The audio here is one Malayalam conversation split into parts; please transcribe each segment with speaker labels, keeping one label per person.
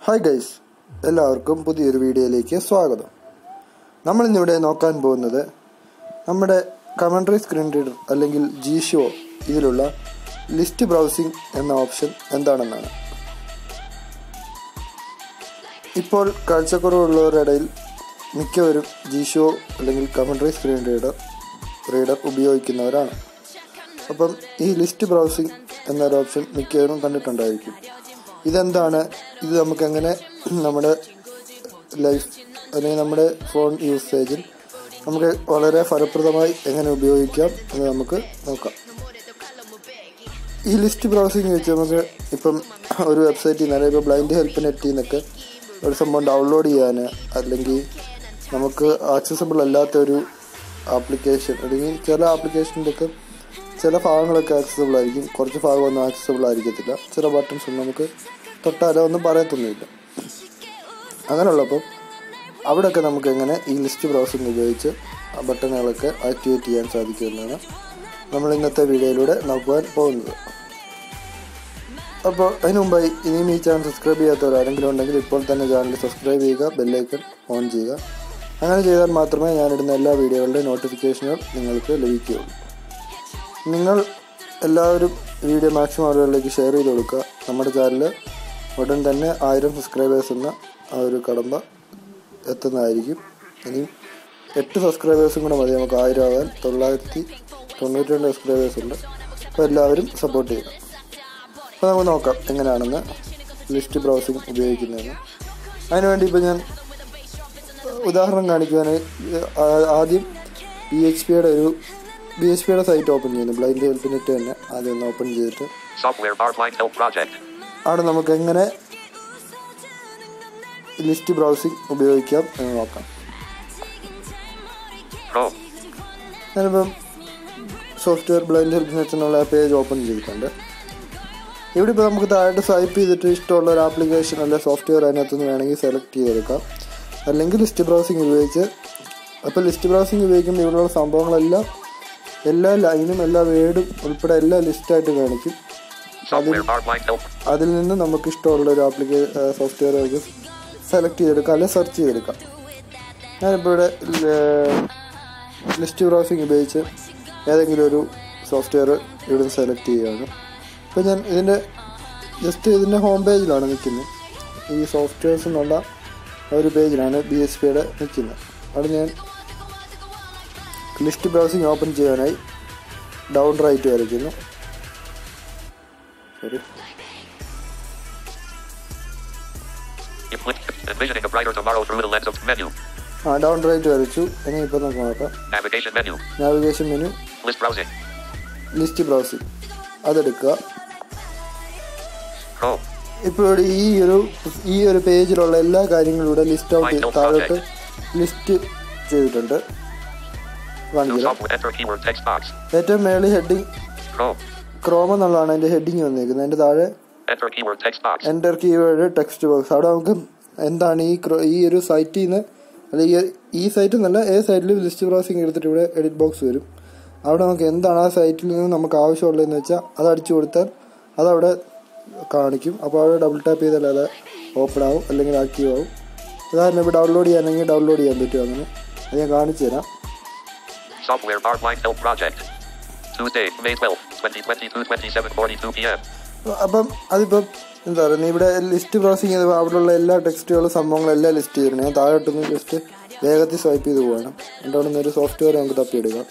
Speaker 1: ഹായ് ഗൈസ്, എല്ലാവർക്കും പുതിയൊരു വീഡിയോയിലേക്ക് സ്വാഗതം. നമ്മളിന്നിവിടെ നോക്കാൻ പോകുന്നത് നമ്മുടെ കമൻട്രി സ്ക്രീൻ റീഡർ അല്ലെങ്കിൽ ജിഷോ ഇതിലുള്ള ലിസ്റ്റ് ബ്രൗസിംഗ് എന്ന ഓപ്ഷൻ എന്താണെന്നാണ്. ഇപ്പോൾ കാഴ്ചക്കുറവുള്ളവരുടെ ഇടയിൽ മിക്കവരും ജിഷോ അല്ലെങ്കിൽ കമൻട്രി സ്ക്രീൻ റീഡർ ഉപയോഗിക്കുന്നവരാണ്. അപ്പം ഈ ലിസ്റ്റ് ബ്രൗസിംഗ് എന്നൊരു ഓപ്ഷൻ മിക്കവരും കണ്ടിട്ടുണ്ടായിരിക്കും. ഇതെന്താണ്, ഇത് നമുക്കെങ്ങനെ നമ്മുടെ ലൈഫ് അല്ലെങ്കിൽ നമ്മുടെ ഫോൺ യൂസേജിൽ നമുക്ക് വളരെ ഫലപ്രദമായി എങ്ങനെ ഉപയോഗിക്കാം എന്ന് നമുക്ക് നോക്കാം. ഈ ലിസ്റ്റ് ബ്രൗസിംഗ് വെച്ച് നമുക്ക് ഇപ്പം ഒരു വെബ്സൈറ്റിൽ നിന്ന് അല്ലെങ്കിൽ ഇപ്പോൾ ബ്ലൈൻഡ് ഹെൽപ്പ് നെറ്റിൽ നിന്നൊക്കെ ഒരു സംഭവം ഡൗൺലോഡ് ചെയ്യാൻ, അല്ലെങ്കിൽ നമുക്ക് ആക്സസിബിൾ അല്ലാത്ത ഒരു ആപ്ലിക്കേഷൻ, അല്ലെങ്കിൽ ചില ആപ്ലിക്കേഷൻ്റെയൊക്കെ ചില ഭാഗങ്ങളൊക്കെ ആക്സസിബിൾ ആയിരിക്കും, കുറച്ച് ഭാഗമൊന്നും ആക്സസിബിൾ ആയിരിക്കത്തില്ല. ചില ബട്ടൺസ് ഒന്നും നമുക്ക് തൊട്ടാലോ ഒന്നും പറയത്തൊന്നുമില്ല. അങ്ങനെയുള്ളപ്പോൾ അവിടെയൊക്കെ നമുക്ക് എങ്ങനെ ഈ ലിസ്റ്റ് ബ്രൗസിംഗ് ഉപയോഗിച്ച് ആ ബട്ടണുകളൊക്കെ ആക്ടിവേറ്റ് ചെയ്യാൻ സാധിക്കുമെന്നാണ് നമ്മൾ ഇന്നത്തെ വീഡിയോയിലൂടെ നോക്കുവാൻ പോകുന്നത്. അപ്പോൾ അതിന് മുമ്പായി ഇനിയും ഈ ചാനൽ സബ്സ്ക്രൈബ് ചെയ്യാത്തവരാരെങ്കിലും ഉണ്ടെങ്കിൽ ഇപ്പോൾ തന്നെ ചാനൽ സബ്സ്ക്രൈബ് ചെയ്യുക, ബെല്ലൈക്കൺ ഓൺ ചെയ്യുക. അങ്ങനെ ചെയ്താൽ മാത്രമേ ഞാനിടുന്ന എല്ലാ വീഡിയോകളുടെ നോട്ടിഫിക്കേഷനുകൾ നിങ്ങൾക്ക് ലഭിക്കുകയുള്ളൂ. നിങ്ങൾ എല്ലാവരും വീഡിയോ മാക്സിമം ആളുകളിലേക്ക് ഷെയർ ചെയ്ത് കൊടുക്കുക. നമ്മുടെ ചാനൽ ഉടൻ തന്നെ 1000 സബ്സ്ക്രൈബേഴ്സ് എന്ന ആ ഒരു കടമ്പ എത്തുന്നതായിരിക്കും. ഇനി 8 സബ്സ്ക്രൈബേഴ്സും കൂടെ മതി നമുക്ക് 1000 ആകാൻ. 992 സബ്സ്ക്രൈബേഴ്സ് ഉണ്ട്. അപ്പോൾ എല്ലാവരും സപ്പോർട്ട് ചെയ്യുക. അപ്പോൾ നമുക്ക് നോക്കാം എങ്ങനെയാണെന്ന് ലിസ്റ്റ് ബ്രൗസിംഗ് ഉപയോഗിക്കുന്നതെന്ന്. അതിനുവേണ്ടി ഇപ്പോൾ ഞാൻ ഉദാഹരണം കാണിക്കുവാനായി ആദ്യം BHPയുടെ സൈറ്റ് ഓപ്പൺ ചെയ്യുന്നു. ബ്ലൈൻഡ് ഹെൽപ്പ് നെറ്റ് തന്നെ ആദ്യം ഒന്ന് ഓപ്പൺ ചെയ്തിട്ട് അവിടെ നമുക്ക് എങ്ങനെ ലിസ്റ്റ് ബ്രൗസിംഗ് ഉപയോഗിക്കാം എന്ന് നോക്കാം. ഞാനിപ്പം സോഫ്റ്റ്വെയർ ബ്ലൈൻഡ് ഹെൽപ്പ് നെറ്റ് എന്നുള്ള പേജ് ഓപ്പൺ ചെയ്തിട്ടുണ്ട്. ഇവിടെ ഇപ്പോൾ നമുക്ക് താഴോട്ട് സ്വൈപ്പ് ചെയ്തിട്ട് ഇഷ്ടമുള്ള ഒരു ആപ്ലിക്കേഷൻ അല്ലെങ്കിൽ സോഫ്റ്റ്വെയർ അതിനകത്തുനിന്ന് വേണമെങ്കിൽ സെലക്ട് ചെയ്തെടുക്കാം. അല്ലെങ്കിൽ ലിസ്റ്റ് ബ്രൗസിംഗ് ഉപയോഗിച്ച്, അപ്പോൾ ലിസ്റ്റ് ബ്രൗസിംഗ് ഉപയോഗിക്കുമ്പോൾ ഇവിടെയുള്ള സംഭവങ്ങളെല്ലാം എല്ലാ ലൈനും എല്ലാ വേർഡും ഉൾപ്പെടെ എല്ലാം ലിസ്റ്റായിട്ട് കാണിക്കും. അതിൽ നിന്ന് നമുക്ക് ഇഷ്ടമുള്ളൊരു സോഫ്റ്റ്വെയർ സെലക്ട് ചെയ്തെടുക്കാം, അല്ലെങ്കിൽ സെർച്ച് ചെയ്തെടുക്കാം. ഞാനിപ്പോൾ ഇവിടെ ലിസ്റ്റ് ബ്രൗസിംഗ് ഉപയോഗിച്ച് ഏതെങ്കിലും ഒരു സോഫ്റ്റ്വെയർ ഇവിടെ സെലക്ട് ചെയ്യുകയാണ്. ഇപ്പോൾ ഞാൻ ഇതിൻ്റെ ഹോം പേജിലാണ് നിൽക്കുന്നത്. ഈ സോഫ്റ്റ്വെയർസ് എന്നുള്ള ഒരു പേജിലാണ് BHPയുടെ നിൽക്കുന്നത്. അവിടെ ഞാൻ ലിസ്റ്റ് ബ്രൗസിംഗ് ഓപ്പൺ ചെയ്യാനായി ഡൗൺ റൈറ്റ് വരയ്ക്കുന്നു. ഡൗൺ റൈറ്റ് വരച്ചു. ഇനി ഇപ്പോൾ നമുക്ക് നോക്കാം നാവിഗേഷൻ മെനു, ലിസ്റ്റ് ബ്രൗസിംഗ് അതെടുക്കുക. ഇപ്പോൾ ഇവിടെ ഈ ഒരു പേജിലുള്ള എല്ലാ കാര്യങ്ങളും ഇവിടെ ലിസ്റ്റ് ഔട്ട് താഴോട്ട് ലിസ്റ്റ് ചെയ്തിട്ടുണ്ട്. ഏറ്റവും മേളിൽ ഹെഡിങ് ക്രോം എന്നുള്ളതാണ് അതിന്റെ ഹെഡിങ് വന്നിരിക്കുന്നത്. അതിന്റെ താഴെ എൻ്റർ കീവേഡ് ടെക്സ്റ്റ് ബോക്സ്. അവിടെ നമുക്ക് എന്താണ് ഈ ഒരു സൈറ്റിൽ നിന്ന്, അല്ലെങ്കിൽ ഈ സൈറ്റിൽ നിന്നല്ല ഏത് സൈറ്റിലും ലിസ്റ്റ് ബ്രൗസിംഗ് എടുത്തിട്ട് ഇവിടെ എഡിറ്റ് ബോക്സ് വരും. അവിടെ നമുക്ക് എന്താണ് ആ സൈറ്റിൽ നിന്ന് നമുക്ക് ആവശ്യമുള്ളതെന്ന് വെച്ചാൽ അത് അടിച്ചു കൊടുത്താൽ അതവിടെ കാണിക്കും. അപ്പോൾ അവിടെ ഡബിൾ ടാപ്പ് ചെയ്താൽ അത് ഓപ്പൺ ആവും, അല്ലെങ്കിൽ ആക്റ്റീവ് ആവും. ഉദാഹരണം ഇപ്പോൾ ഡൗൺലോഡ് ചെയ്യാനെങ്കിൽ ഡൗൺലോഡ് ചെയ്യാൻ പറ്റും. അങ്ങനെ അത് ഞാൻ കാണിച്ചു തരാം.
Speaker 2: Software Bar Blind Help Project Tuesday, May 12, 2022, 27:42 p.m.
Speaker 1: അപ്പം അതിപ്പം എന്താ പറയുക, ഇവിടെ ലിസ്റ്റ് ബ്രൗസിംഗ് ചെയ്ത് അവിടെയുള്ള എല്ലാ ടെക്സ്റ്റുകളും സംഭവങ്ങളെല്ലാം ലിസ്റ്റ് ചെയ്തിട്ടുണ്ട്. ഞാൻ താഴോട്ടൊന്ന് ജസ്റ്റ് വേഗത്തിൽ സ്വൈപ്പ് ചെയ്ത് പോകണം. എന്നിട്ട് അവിടെ നിന്ന് ഒരു സോഫ്റ്റ്വെയർ നമുക്ക് തപ്പിയെടുക്കാം.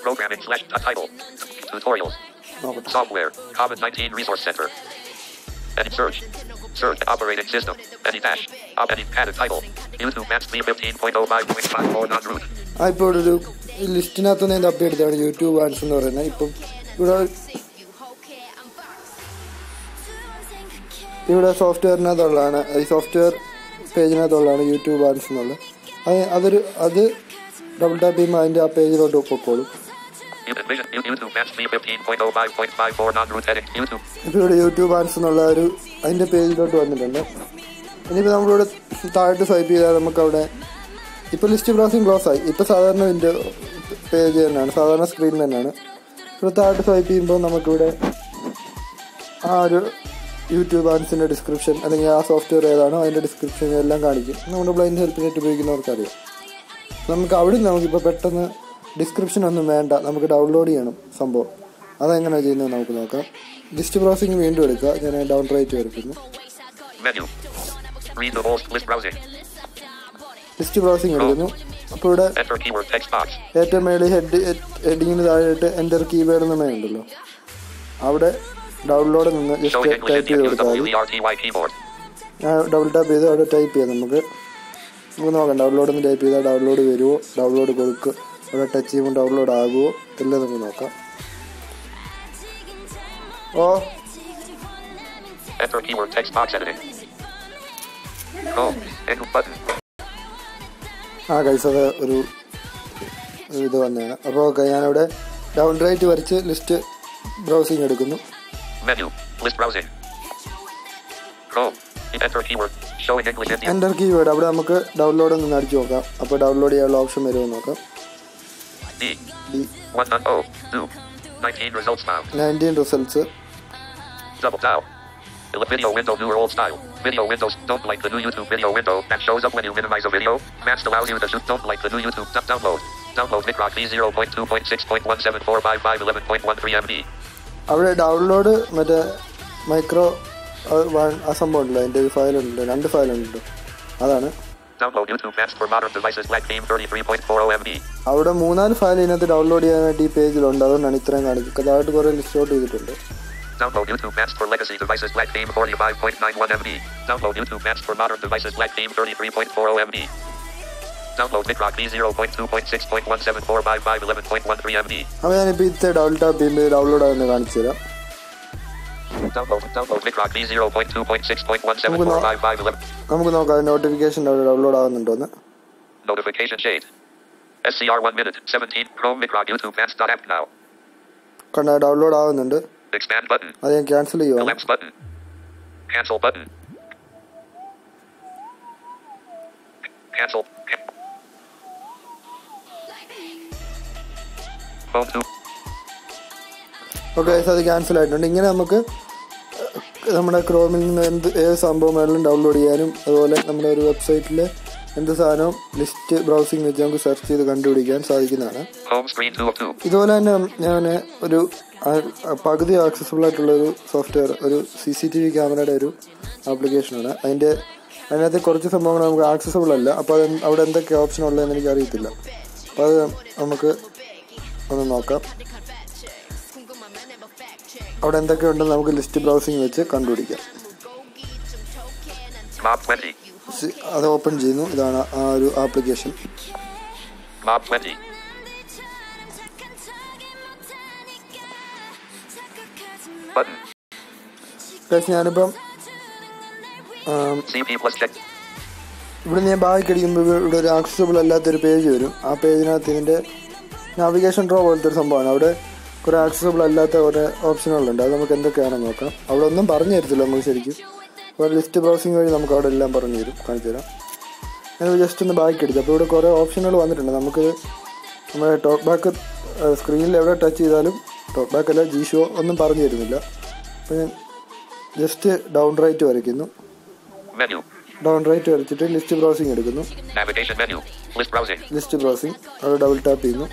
Speaker 2: Software COVID-19 Resource Center. Edit search operating system. Edit dash. Edit added title. YouTube Max 15.05.54 non-root.
Speaker 1: ഇപ്പോൾ ഒരു ലിസ്റ്റിനകത്ത് നിന്ന് തപ്പിയെടുത്താണ് യൂട്യൂബ് ആഡ്സ് എന്ന് പറയുന്നത്. ഇപ്പം ഇവിടെ സോഫ്റ്റ്വെയറിനകത്തുള്ളതാണ്, ഈ സോഫ്റ്റ്വെയർ പേജിനകത്തുള്ളതാണ് യൂട്യൂബ് ആഡ്സ് എന്നുള്ളത്. അത് ഡബിൾ ടാപ്പ് ചെയ്യുമ്പോൾ അതിൻ്റെ ആ പേജിലോട്ട് പൊക്കോളും. ഇപ്പോൾ ഇവിടെ യൂട്യൂബ് ആഡ്സ് എന്നുള്ള അതിൻ്റെ പേജിലോട്ട് വന്നിട്ടുണ്ട്. ഇനിയിപ്പോൾ നമ്മളിവിടെ താഴോട്ട് സ്വൈപ്പ് ചെയ്താൽ നമുക്കവിടെ ഇപ്പോൾ ലിസ്റ്റ് ബ്രൗസിംഗ് ക്ലോസ് ആയി. ഇപ്പോൾ സാധാരണ ഇതിൻ്റെ പേജ് തന്നെയാണ്, സാധാരണ സ്ക്രീൻ തന്നെയാണ്. ഇവിടെ താഴോട്ട് സ്വൈപ്പ് ചെയ്യുമ്പോൾ നമുക്കിവിടെ ആ ഒരു യൂട്യൂബ് ആൻസിൻ്റെ ഡിസ്ക്രിപ്ഷൻ അല്ലെങ്കിൽ ആ സോഫ്റ്റ്വെയർ ഏതാണോ അതിൻ്റെ ഡിസ്ക്രിപ്ഷൻ എല്ലാം കാണിക്കും. നമ്മുടെ ബ്ലൈൻഡ് ഹെൽപ്പ് നെറ്റ് ഉപയോഗിക്കുന്നവർക്കറിയാം. നമുക്ക് അവിടെ നമുക്കിപ്പോൾ പെട്ടെന്ന് ഡിസ്ക്രിപ്ഷൻ ഒന്നും വേണ്ട, നമുക്ക് ഡൗൺലോഡ് ചെയ്യണം സംഭവം. അതെങ്ങനെയാണ് ചെയ്യുന്നത് നമുക്ക് നോക്കാം. ലിസ്റ്റ് ബ്രൗസിംഗ് വീണ്ടും എടുക്കുക. ഞാൻ ഡൗൺ റൈറ്റ് വരയ്ക്കുന്നു. ലിസ്റ്റ് ബ്രൗസിംഗ് എടുക്കുന്നു. അപ്പോൾ ഇവിടെ ഏറ്റവും മേളിൽ ഹെഡിങ്ങിന് താഴെയായിട്ട് എൻ്റർ കീവേഡ് എന്ന് ഉണ്ടല്ലോ, അവിടെ ഡൗൺലോഡ് നിന്ന് ജസ്റ്റ് ടൈപ്പ് ചെയ്ത് കൊടുത്താൽ മതി. ഞാൻ ഡബിൾ ടാപ്പ് ചെയ്ത് അവിടെ ടൈപ്പ് ചെയ്യാം. നമുക്ക് നോക്കാം ഡൗൺലോഡ് എന്ന് ടൈപ്പ് ചെയ്താൽ ഡൗൺലോഡ് വരുമോ, ഡൗൺലോഡ് കൊടുക്കുക, അവിടെ ടച്ച് ചെയ്യുമ്പോൾ ഡൗൺലോഡ് ആകുമോ എല്ലാം നമുക്ക് നോക്കാം. ഗൈസ് അത് ഒരു ഇത് വന്നതാണ്. അപ്പോൾ ഓക്കെ, ഞാനവിടെ ഡൗൺ റൈറ്റ് വരച്ച് ലിസ്റ്റ് ബ്രൗസിംഗ് എടുക്കുന്നു. എൻ്റർ കീവേഡ് അവിടെ നമുക്ക് ഡൗൺലോഡ് ഒന്ന് അടിച്ചു നോക്കാം. അപ്പോൾ ഡൗൺലോഡ് ചെയ്യാനുള്ള ഓപ്ഷൻ വരുമോ നോക്കാം. 19 results.
Speaker 2: Video window, new or old style. Video windows don't like the new YouTube video window that shows up when you minimize a video. Mask allows you to shoot. Don't like the new YouTube. Download. Download Microc V0.2.6.1745511.13 MB.
Speaker 1: അവിടെ ഡൗൺലോഡ് മറ്റേ മൈക്രോ ആ സംഭവം ഉണ്ടല്ലോ, അതിൻ്റെ ഒരു ഫയലുണ്ട്, 2 ഫയലുണ്ട്. അതാണ്
Speaker 2: Download YouTube Maps for modern devices. Black theme 33.40 MB.
Speaker 1: അവിടെ 3-4 ഫയൽ ഇതിനകത്ത് ഡൗൺലോഡ് ചെയ്യാനായിട്ട് ഈ പേജിലുണ്ട്. അതുകൊണ്ടാണ് ഇത്രയും കാണിക്കുന്നത്. അതായിട്ട് കുറേ ലിസ്റ്റ് ഔട്ട് ചെയ്തിട്ടുണ്ട്.
Speaker 2: Download YouTube Maps for legacy devices. Black theme 45.91 MB. Download YouTube Maps for modern devices. Black theme 33.40 MB. Download Microc V0.2.6.1745511.13 MB.
Speaker 1: അപ്പോൾ ഞാനിപ്പോൾ ഇത്തെ ഡബിൾ ടാപ്പ് ചെയ്യുമ്പോൾ ഡൗൺലോഡ് ആകുന്നത് കാണിച്ചു തരാം.
Speaker 2: Download Microc V0.2.6.1745511.
Speaker 1: നമുക്ക് നോക്കാം നോട്ടിഫിക്കേഷൻ ഡൗൺലോഡ് ആകുന്നുണ്ടോന്ന്.
Speaker 2: Notification shade. SCR 1 minute 17 Chrome Microc YouTube Maps.app now.
Speaker 1: കണ്ട ഡൗൺലോഡ് ആവുന്നുണ്ട്.
Speaker 2: Expand button.
Speaker 1: അത് ഞാൻ ക്യാൻസൽ ചെയ്യുവാണ്.
Speaker 2: Collapse button. Cancel button. Cancel. Phone 2.
Speaker 1: Okay, അത് ക്യാൻസൽ ആയിട്ടുണ്ട്. ഇങ്ങനെ നമുക്ക് നമ്മുടെ ക്രോമിൽ നിന്ന് ഏത് സംഭവം വേണമെങ്കിലും ഡൗൺലോഡ് ചെയ്യാനും അതുപോലെ നമ്മുടെ ഒരു വെബ്സൈറ്റിൽ എന്ത് സാധനവും ലിസ്റ്റ് ബ്രൗസിംഗ് വെച്ച് നമുക്ക് സെർച്ച് ചെയ്ത് കണ്ടുപിടിക്കാൻ സാധിക്കുന്നതാണ്. ഇതുപോലെ തന്നെ ഞാൻ ഒരു പകുതി ആക്സസിബിൾ ആയിട്ടുള്ളൊരു സോഫ്റ്റ്വെയർ, ഒരു CCTV ക്യാമറയുടെ ഒരു ആപ്ലിക്കേഷനാണ്. അതിനകത്ത് കുറച്ച് സംഭവങ്ങൾ നമുക്ക് ആക്സസിബിൾ അല്ല. അപ്പോൾ അവിടെ എന്തൊക്കെ ഓപ്ഷൻ ഉള്ളതെന്ന് എനിക്ക് അറിയത്തില്ല. അപ്പോൾ അത് നമുക്ക് ഒന്ന് നോക്കാം. അവിടെ എന്തൊക്കെ ഉണ്ടെന്ന് നമുക്ക് ലിസ്റ്റ് ബ്രൗസിംഗ് വെച്ച് കണ്ടുപിടിക്കാം. അത് ഓപ്പൺ ചെയ്യുന്നു. ഇതാണ് ആ ഒരു ആപ്ലിക്കേഷൻ. ഞാനിപ്പം ഇവിടെ ഞാൻ ബാക്ക് അടിക്കുമ്പോൾ ഇവിടെ ഒരു ആക്സസിബിൾ അല്ലാത്തൊരു പേജ് വരും. ആ പേജിനകത്ത് ഇതിൻ്റെ നാവിഗേഷൻ ഡ്രോ പോലത്തെ ഒരു സംഭവമാണ്. അവിടെ കുറേ ആക്സസിബിൾ അല്ലാത്ത കുറേ ഓപ്ഷനുകളുണ്ട്. അത് നമുക്ക് എന്തൊക്കെയാണെന്ന് നോക്കാം. അവിടെ ഒന്നും പറഞ്ഞു തരത്തില്ല നമുക്ക് ശരിക്കും. അപ്പോൾ ലിസ്റ്റ് ബ്രൗസിംഗ് വഴി നമുക്ക് അവിടെ എല്ലാം പറഞ്ഞു തരും, കാണിച്ചു തരാം. ഞാൻ ജസ്റ്റ് ഒന്ന് ബാക്ക് അടിച്ചു. അപ്പോൾ ഇവിടെ കുറേ ഓപ്ഷനുകൾ വന്നിട്ടുണ്ട്. നമുക്ക് നമ്മുടെ ടോക്ക് ബാക്ക് സ്ക്രീനിൽ എവിടെ ടച്ച് ചെയ്താലും ടോക്ക് ബാക്ക് അല്ല ജിഷോ ഒന്നും പറഞ്ഞു തരുന്നില്ല. അപ്പോൾ ഞാൻ ജസ്റ്റ് ഡൗൺ റൈറ്റ് വരയ്ക്കുന്നു. ഡൗൺ റൈറ്റ് വരച്ചിട്ട് ലിസ്റ്റ് ബ്രൗസിംഗ് എടുക്കുന്നു. ലിസ്റ്റ് ബ്രൗസിംഗ് അവിടെ ഡബിൾ ടാപ്പ് ചെയ്യുന്നു.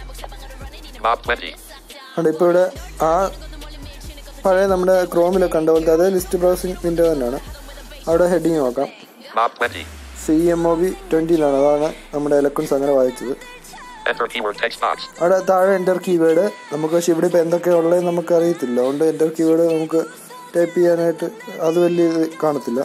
Speaker 1: അവിടെ ഇപ്പോൾ ഇവിടെ ആ പഴയ നമ്മുടെ ക്രോമിലൊക്കെ കണ്ട പോലത്തെ അതേ ലിസ്റ്റ് ബ്രൗസിംഗ് വിൻഡോ തന്നെയാണ്. അവിടെ ഹെഡിങ് നോക്കാം. CMOB 20 അതാണ് നമ്മുടെ എലക്വൻസ് അങ്ങനെ വായിച്ചത്. അവിടെ താഴെ എൻ്റർ കീവേഡ് നമുക്ക്, പക്ഷേ ഇവിടെ ഇപ്പോൾ എന്തൊക്കെയാണ് ഉള്ളത് നമുക്ക് അറിയത്തില്ല. അതുകൊണ്ട് എൻ്റർ കീവേഡ് നമുക്ക് ടൈപ്പ് ചെയ്യാനായിട്ട് അത് വലിയ ഇത് കാണത്തില്ല.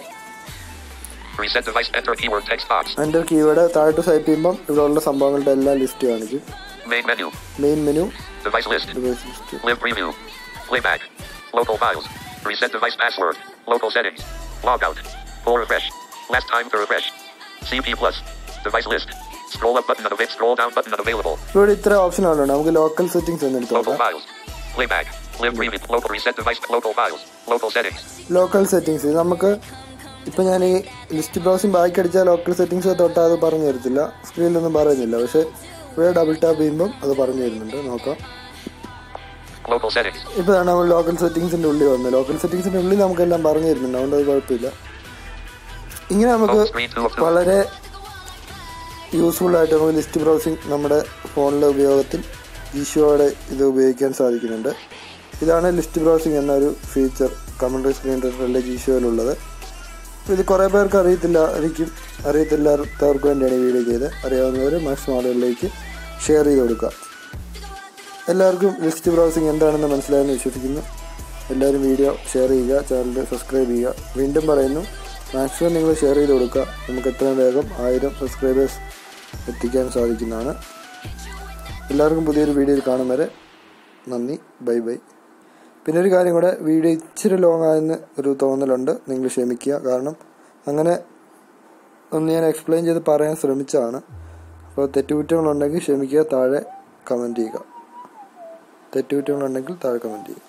Speaker 1: എൻ്റർ കീവേഡ് താഴോട്ട് ടൈപ്പ് ചെയ്യുമ്പം ഇവിടെ ഉള്ള സംഭവങ്ങളുടെ എല്ലാം ലിസ്റ്റ് കാണിക്കും. Main menu,
Speaker 2: device list, live preview, playback, local files, reset device password, local settings, logout, full refresh, last time to refresh, CP plus, device list, scroll up button unavailable, scroll down button unavailable.
Speaker 1: ഇവിടെ ഇത്ര ഓപ്ഷനുകളുണ്ട്. നമുക്ക് ലോക്കൽ സെറ്റിംഗ്സ് ഒന്ന് എടുത്ത്
Speaker 2: local files, playback, live preview, local reset device, local files, local settings.
Speaker 1: Local settings നമുക്ക് ഇപ്പം ഞാൻ ഈ ലിസ്റ്റ് ബ്രൗസിംഗ് ബാക്ക് അടിച്ചാൽ ലോക്കൽ സെറ്റിംഗ്സ് തൊട്ട് അത് പറഞ്ഞു തരത്തില്ല, സ്ക്രീനിലൊന്നും പറയുന്നില്ല. പക്ഷേ ഇവിടെ ഡബിൾ ടാപ്പ് ചെയ്യുമ്പം അത് പറഞ്ഞു തരുന്നുണ്ട്. നോക്കാം.
Speaker 2: Local settings.
Speaker 1: ഇപ്പോഴാണ് നമ്മൾ ലോക്കൽ സെറ്റിങ്സിൻ്റെ ഉള്ളിൽ വന്നത്. ലോക്കൽ സെറ്റിങ്സിൻ്റെ ഉള്ളിൽ നമുക്കെല്ലാം പറഞ്ഞു തരുന്നുണ്ട്, അതുകൊണ്ട് അത് കുഴപ്പമില്ല. ഇങ്ങനെ നമുക്ക് വളരെ യൂസ്ഫുള്ളായിട്ട് നമുക്ക് ലിസ്റ്റ് ബ്രൗസിങ് നമ്മുടെ ഫോണിലെ ഉപയോഗത്തിൽ ജിഷോയുടെ ഇത് ഉപയോഗിക്കാൻ സാധിക്കുന്നുണ്ട്. ഇതാണ് ലിസ്റ്റ് ബ്രൗസിങ് എന്നൊരു ഫീച്ചർ കമൻട്രി സ്ക്രീൻ റീഡറിലെ ജിഷോയിലുള്ളത്. ഇത് കുറേ പേർക്ക് അറിയത്തില്ലാത്തവർക്ക് വേണ്ടിയാണ് ഈ വീഡിയോ ചെയ്ത്. അറിയാവുന്നവർ മാക്സിമം ആളുകളിലേക്ക് ഷെയർ ചെയ്ത് കൊടുക്കുക. എല്ലാവർക്കും ലിസ്റ്റ് ബ്രൗസിങ് എന്താണെന്ന് മനസ്സിലായെന്ന് വിശ്വസിക്കുന്നു. എല്ലാവരും വീഡിയോ ഷെയർ ചെയ്യുക, ചാനൽ സബ്സ്ക്രൈബ് ചെയ്യുക. വീണ്ടും പറയുന്നു, മാക്സിമം നിങ്ങൾ ഷെയർ ചെയ്ത് കൊടുക്കുക. നമുക്ക് എത്രയും വേഗം 1000 സബ്സ്ക്രൈബേഴ്സ് എത്തിക്കാൻ സാധിക്കുന്നതാണ്. എല്ലാവർക്കും പുതിയൊരു വീഡിയോയിൽ കാണും വരെ നന്ദി. Bye bye. പിന്നെ ഒരു കാര്യം കൂടെ, വീഡിയോ ഇച്ചിരി ലോങ് ആയെന്ന് ഒരു തോന്നലുണ്ട്, നിങ്ങൾ ക്ഷമിക്കുക. കാരണം അങ്ങനെ ഒന്ന് ഞാൻ എക്സ്പ്ലെയിൻ ചെയ്ത് പറയാൻ ശ്രമിച്ചതാണ്. അപ്പോൾ തെറ്റുകുറ്റങ്ങളുണ്ടെങ്കിൽ ക്ഷമിക്കുക, താഴെ കമൻറ്റ് ചെയ്യുക.